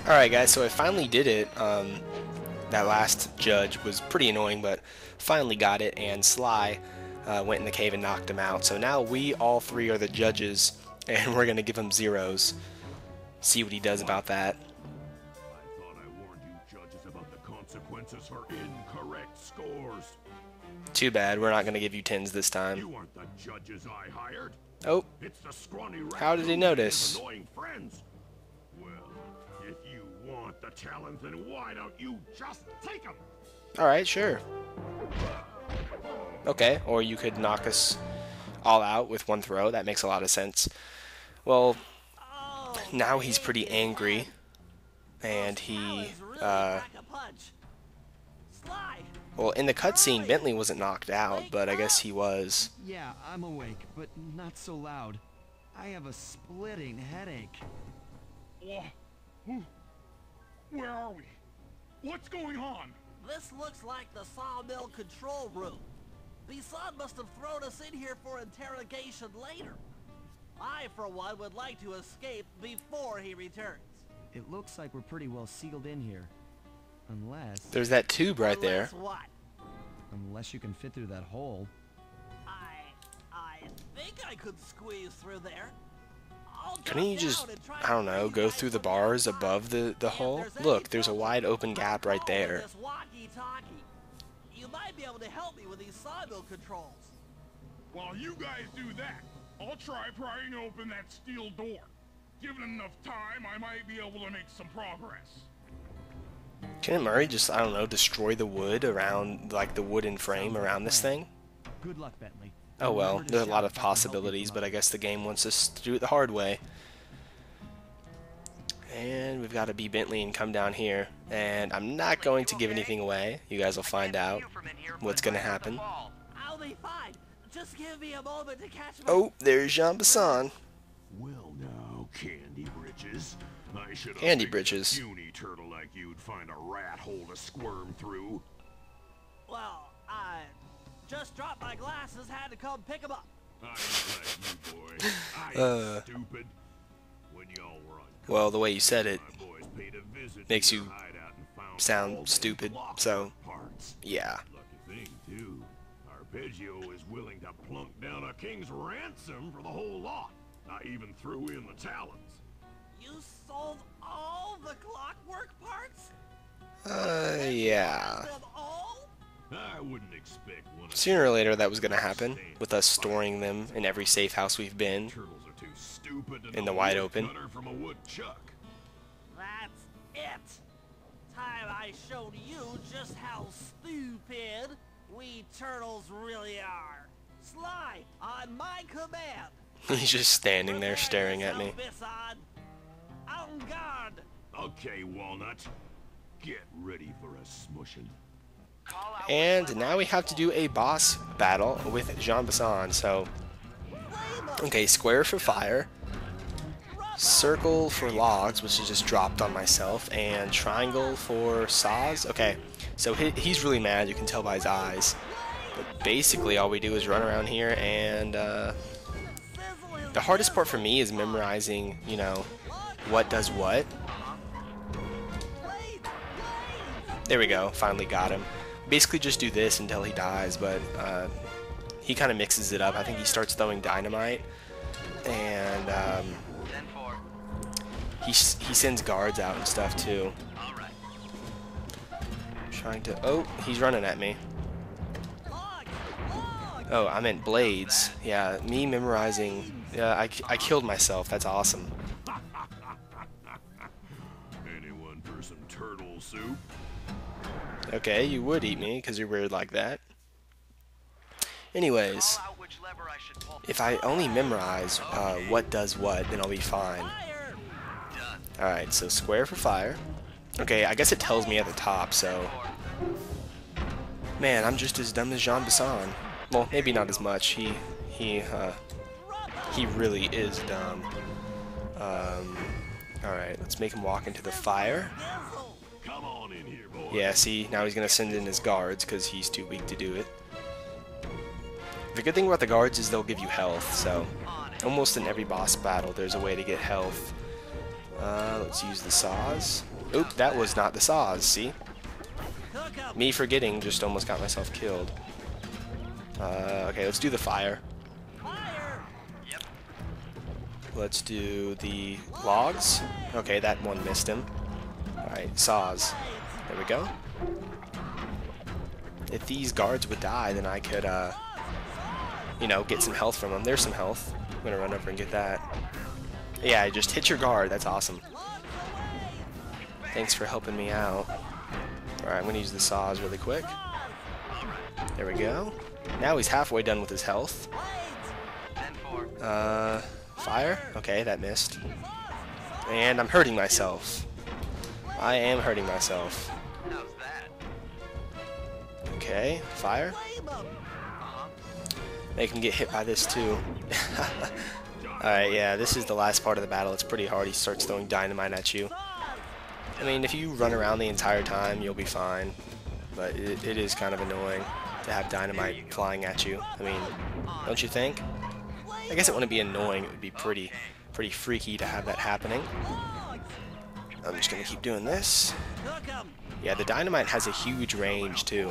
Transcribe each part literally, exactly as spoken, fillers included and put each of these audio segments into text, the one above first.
Alright guys, so I finally did it. Um, that last judge was pretty annoying, but finally got it, and Sly uh, went in the cave and knocked him out. So now we all three are the judges, and we're going to give him zeros. See what he does about that. I thought I warned you judges about the consequences for incorrect scores. Too bad, we're not going to give you tens this time. You aren't the judges I hired. Oh, It's the scrawny how did he notice? annoying friends. Well, if you want the talent, then why don't you just take them? Alright, sure. Okay, or you could knock us all out with one throw. That makes a lot of sense. Well, now he's pretty angry, and he, uh, well, in the cutscene, Bentley wasn't knocked out, but I guess he was. Yeah, I'm awake, but not so loud. I have a splitting headache. Where are we? What's going on? This looks like the sawmill control room. Bison must have thrown us in here for interrogation later. I, for one, would like to escape before he returns. It looks like we're pretty well sealed in here. Unless... There's that tube right there. Unless what? Unless you can fit through that hole. I... I think I could squeeze through there. I'll Couldn't you drop just, down and try I don't to know, raise go eyes through the from bars outside. above the, the If hole? there's any Look, there's a trouble, wide open gap I'll right call in there. this walkie-talkie. You might be able to help me with these sawmill controls. While you guys do that, I'll try prying open that steel door. Given enough time, I might be able to make some progress. Can Murray just, I don't know, destroy the wood around, like the wooden frame around this thing? Good luck, Bentley. Oh well, Remember to there's a lot shout of if I can help you possibilities, come but up. I guess the game wants us to do it the hard way. And we've got to be Bentley and come down here. And I'm not going to give anything away. You guys will find out what's going to happen. I'll be fine. Just give me a moment to catch my... Oh, there's Jean Bison. Well now, Candy Britches. I should have Candy figured Britches. a puny turtle like you'd find a rat hole to squirm through. Well, I just dropped my glasses, had to come pick them up. I ain't like you boys. I ain't Uh. stupid. When y'all were on Well, the way you said it my boys paid a visit makes to you your hideout and found sound all stupid, those clockwork so, parts. yeah. Lucky thing, too. Arpeggio is willing to plunk down a king's ransom for the whole lot. I even threw in the talons. You sold all the clockwork parts? Uh, yeah. Them all? I wouldn't expect one of Sooner or later that was going to happen, with us storing them in every safe house we've been. turtles are too stupid to In know the wide a open. woodcutter from a woodchuck. That's it. Time I showed you just how stupid we turtles really are. Sly, on my command. He's just standing there staring at me. On guard. Okay, Walnut. Get ready for a smushing. And now we have to do a boss battle with Jean Bison. So, okay, square for fire, circle for logs, which is just dropped on myself, and triangle for saws. Okay, so he, he's really mad, you can tell by his eyes. But basically all we do is run around here, and uh, the hardest part for me is memorizing, you know, what does what. There we go, finally got him. Basically just do this until he dies, but uh, he kind of mixes it up. I think he starts throwing dynamite, and um, he, he sends guards out and stuff too. Trying to, oh, he's running at me. Oh, I meant blades. Yeah, me memorizing, yeah, I, I killed myself, that's awesome. Anyone for some turtle soup? Okay, you would eat me, because you're weird like that. Anyways, if I only memorize uh, what does what, then I'll be fine. Alright, so square for fire. Okay, I guess it tells me at the top, so... Man, I'm just as dumb as Jean Bison. Well, maybe not as much. He, he, uh, he really is dumb. Um, alright, let's make him walk into the fire. Come on in here, boy. Yeah, see, now he's gonna send in his guards because he's too weak to do it. The good thing about the guards is they'll give you health, so almost in every boss battle there's a way to get health. Uh, let's use the saws. Oop, that was not the saws, see? Cook 'em. Me forgetting just almost got myself killed. Uh, okay, let's do the fire. Fire. Let's do the logs. Okay, that one missed him. Alright, saws. There we go. If these guards would die, then I could, uh, you know, get some health from them. There's some health. I'm gonna run over and get that. Yeah, just hit your guard. That's awesome. Thanks for helping me out. Alright, I'm gonna use the saws really quick. There we go. Now he's halfway done with his health. Uh, fire? Okay, that missed. And I'm hurting myself. I am hurting myself. Okay, fire. They can get hit by this too. Alright, yeah, this is the last part of the battle. It's pretty hard. He starts throwing dynamite at you. I mean, if you run around the entire time, you'll be fine. But it, it is kind of annoying to have dynamite flying at you. I mean, don't you think? I guess it wouldn't be annoying. It would be pretty, pretty freaky to have that happening. I'm just gonna keep doing this. Yeah, the dynamite has a huge range too.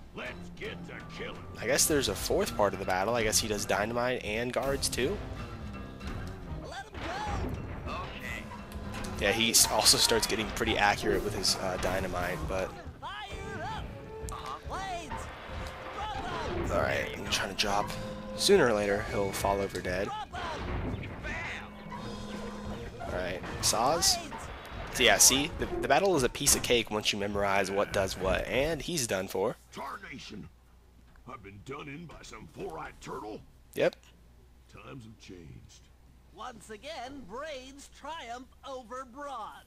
I guess there's a fourth part of the battle. I guess he does dynamite and guards too. Yeah, he also starts getting pretty accurate with his uh, dynamite, but... Alright, I'm trying to drop. Sooner or later, he'll fall over dead. Alright, saws. So yeah, see, the, the battle is a piece of cake once you memorize what does what, and he's done for. Tarnation. I've been done in by some four-eyed turtle. Yep. Times have changed. Once again, brains triumph over brawn.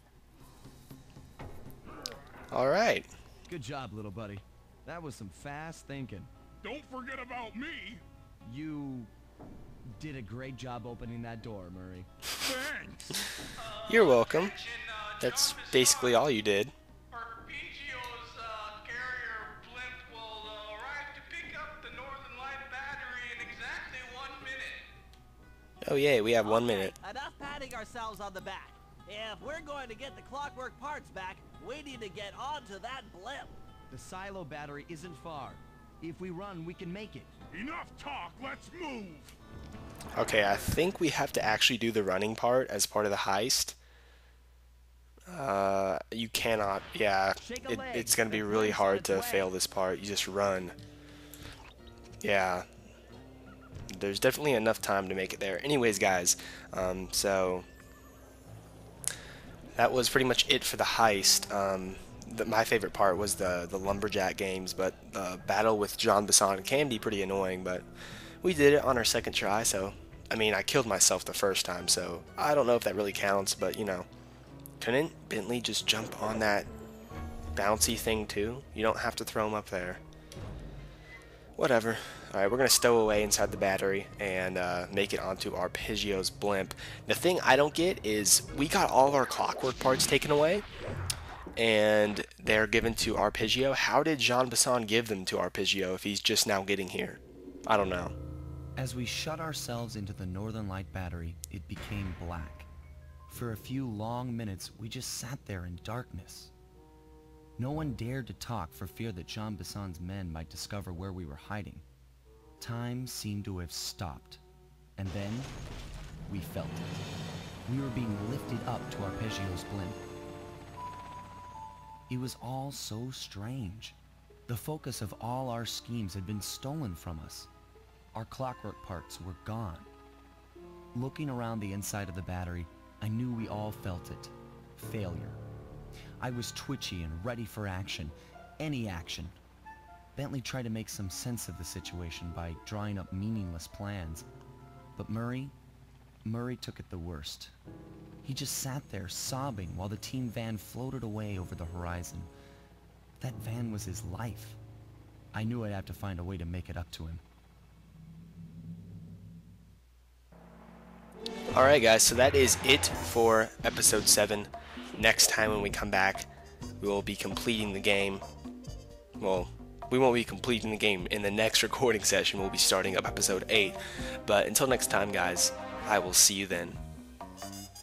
Alright. Good job, little buddy. That was some fast thinking. Don't forget about me. You did a great job opening that door, Murray. Thanks. You're welcome. That's basically all you did. Arpeggio's uh, carrier blimp will uh, arrive to pick up the Northern Light battery in exactly one minute. Oh yeah, we have one minute. Enough patting ourselves on the back. If we're going to get the clockwork parts back, we need to get onto that blimp. The silo battery isn't far. If we run, we can make it. Enough talk. Let's move. Okay, I think we have to actually do the running part as part of the heist. Uh, you cannot, yeah, it, it's going to be really hard to fail this part. You just run. Yeah, there's definitely enough time to make it there. Anyways, guys, um, so that was pretty much it for the heist. Um, the, my favorite part was the, the lumberjack games, but the battle with Jean Bison can be pretty annoying, but we did it on our second try, so, I mean, I killed myself the first time, so I don't know if that really counts, but, you know. Couldn't Bentley just jump on that bouncy thing too? You don't have to throw him up there. Whatever. Alright, we're going to stow away inside the battery and uh, make it onto Arpeggio's blimp. The thing I don't get is we got all of our clockwork parts taken away and they're given to Arpeggio. How did Jean Bison give them to Arpeggio if he's just now getting here? I don't know. As we shut ourselves into the Northern Light battery, it became black. For a few long minutes, we just sat there in darkness. No one dared to talk for fear that Jean Bison's men might discover where we were hiding. Time seemed to have stopped, and then we felt it. We were being lifted up to Arpeggio's blimp. It was all so strange. The focus of all our schemes had been stolen from us. Our clockwork parts were gone. Looking around the inside of the battery, I knew we all felt it. Failure. I was twitchy and ready for action. Any action. Bentley tried to make some sense of the situation by drawing up meaningless plans. But Murray, Murray took it the worst. He just sat there sobbing while the team van floated away over the horizon. That van was his life. I knew I'd have to find a way to make it up to him. Alright guys, so that is it for episode seven. Next time when we come back, we will be completing the game. Well, we won't be completing the game. In the next recording session, we'll be starting up episode eight. But until next time guys, I will see you then.